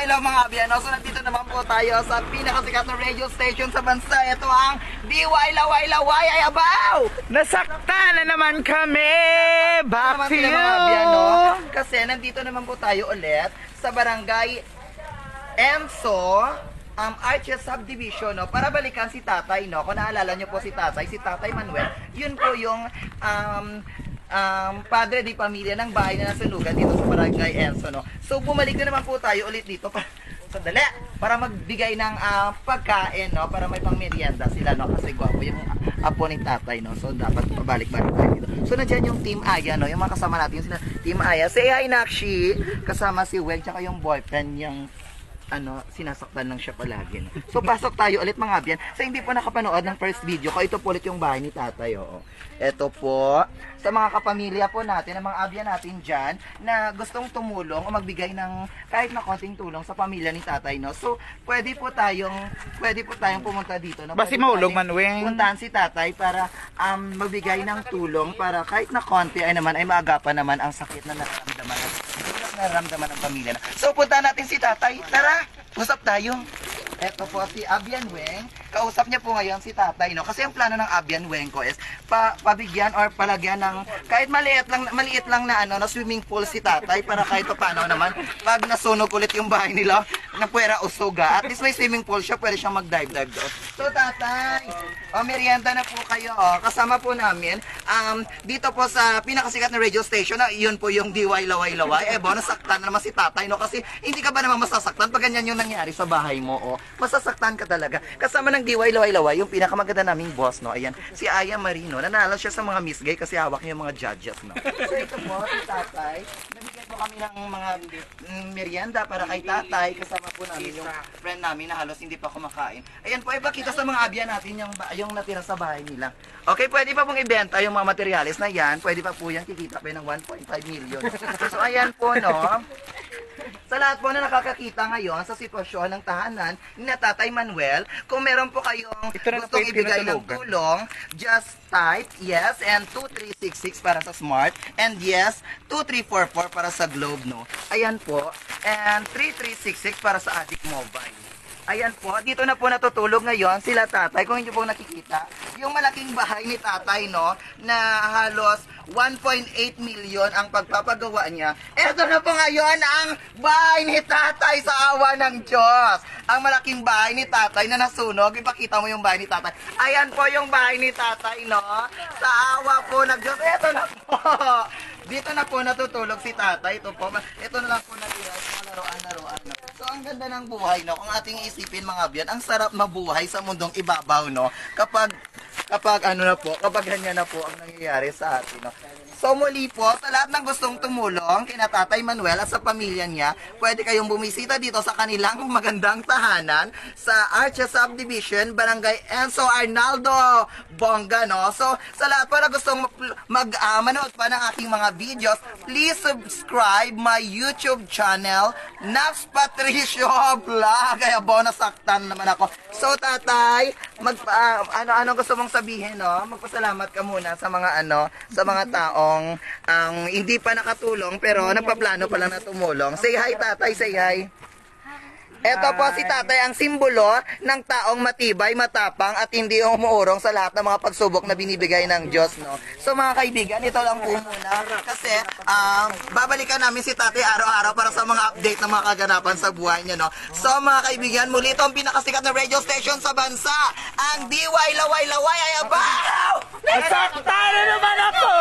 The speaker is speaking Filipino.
hello mga abiyano. So nandito naman po tayo sa pinakasikat na radio station sa bansa. Ito ang DY Laway Laway ay abaw! Nasakta na naman kami! Back to you! Mga abiyano, kasi nandito naman po tayo ulit sa barangay Enso, Arches Subdivision, no, para balikan si tatay, no. Kung naalala nyo po si tatay Manuel, yun po yung padre di pamilya ng bahay na nasunugan dito sa barangay Enso, no. So bumalik na naman po tayo ulit dito para magbigay ng pagkain, no, para may pangmerienda sila, no, kasi gwapo yung apo ni tatay, no. So dapat pabalik-balik tayo dito. So nandiyan yung Team Aya, no, yung mga kasama natin, yung sila Team Aya. Say hi Nakshi, kasama si Wen, tsaka yung boyfriend yung sinasaktan lang siya palagi. No? So, pasok tayo ulit mga abyan. Sa hindi po nakapanood ng first video ko, ito po ulit yung bahay ni tatay. Oo. Ito po, sa mga kapamilya po natin, ang mga abyan natin dyan, na gustong tumulong o magbigay ng kahit na konting tulong sa pamilya ni tatay. No? So, pwede po tayong pumunta dito. No? Basi maulog man, Weng. Puntahan si tatay para magbigay ng tulong para kahit na konti ay maagapan naman ang sakit na nararamdaman ng pamilya. So, punta natin si tatay. Tara, usap tayo. Ito po si Abian Weng. Kausap niya po ngayon si tatay, no? Kasi ang plano ng Abian Weng ko is pabigyan or palagyan ng kahit maliit lang na na swimming pool si tatay para kahit paano naman pag nasunog ulit yung bahay nila na puwera usuga. At least may swimming pool siya, pwede siyang mag-dive doon. So tatay, merienda na po kayo. Kasama po namin dito po sa pinakasikat na radio station na yun po yung DY Laway Laway. Nasaktan na naman si tatay, no? Kasi hindi ka ba naman masasaktan pag ganyan yung nangyari sa bahay mo, masasaktan ka talaga. Kasama ng DY Laway Laway, yung pinakamaganda naming boss, no? Ayan, si Aya Marino. Nanalo siya sa mga Miss Gay kasi hawak niya yung mga judges, no? So ito po, si tatay, nabigyan po kami ng mga merienda para kay tatay. Kasama po namin yung friend namin na halos hindi pa kumakain. Ayan po, ipakita sa mga abya natin yung natira sa bahay nila. Okay, pwede pa pong ibenta yung mga materials na yan. Pwede pa po yan, kikita pa ng 1.5 million. So ayan po, no? Sa lahat po na nakakakita ngayon sa sitwasyon ng tahanan ni Tatay Manuel, kung meron po kayong gustong ibigay ng tulong, just type yes and 2366 para sa Smart and yes 2344 para sa Globe, no? Ayan po, and 3366 para sa Adik Mobile. Ayan po, dito na po natutulog ngayon sila tatay. Kung hindi po nakikita, yung malaking bahay ni tatay, no, na halos 1.8 million ang pagpapagawa niya. Ito na po ngayon ang bahay ni tatay sa awa ng Diyos. Ang malaking bahay ni tatay na nasunog. Ipakita mo yung bahay ni tatay. Ayan po yung bahay ni tatay, no, sa awa po ng Diyos. Ito na po. Dito na po natutulog si tatay. Ito na lang po natira sa laruan-laruan. So, ang ganda ng buhay, no? Kung ating isipin mga biyan, ang sarap mabuhay sa mundong ibabaw, no? Kapag ganyan na po ang nangyayari sa atin, no? So muli po, sa lahat ng gustong tumulong kina Tatay Manuel at sa pamilya niya, pwede kayong bumisita dito sa kanilang magandang tahanan sa Arches Subdivision, Barangay Enso Arnaldo, Bongga, no? So sa lahat po na gustong manood pa ng aking mga videos, please subscribe my YouTube channel, Naps Patricio Vlog. Kaya nasaktan naman ako. So tatay, ano gusto mong sabihin, no? Magpasalamat ka muna sa mga sa mga taong hindi pa nakatulong pero nagpaplano pa lang na tumulong. Say hi tatay, say hi. Ito po si tatay ang simbolo ng taong matibay, matapang at hindi umuurong sa lahat ng mga pagsubok na binibigay ng Diyos, no? So mga kaibigan, ito lang po muna kasi babalikan namin si tatay araw-araw para sa mga update ng mga kaganapan sa buhay niya, no? So mga kaibigan, muli ito ang pinakasikat na radio station sa bansa, ang DY Laway Laway ay abaw! Nasakta na naman ako!